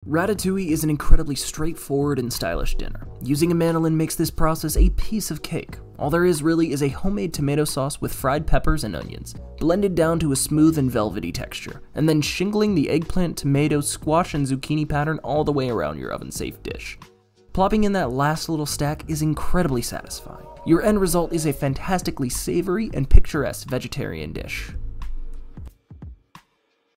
Ratatouille is an incredibly straightforward and stylish dinner. Using a mandolin makes this process a piece of cake. All there is really is a homemade tomato sauce with fried peppers and onions, blended down to a smooth and velvety texture, and then shingling the eggplant, tomato, squash, and zucchini pattern all the way around your oven-safe dish. Plopping in that last little stack is incredibly satisfying. Your end result is a fantastically savory and picturesque vegetarian dish.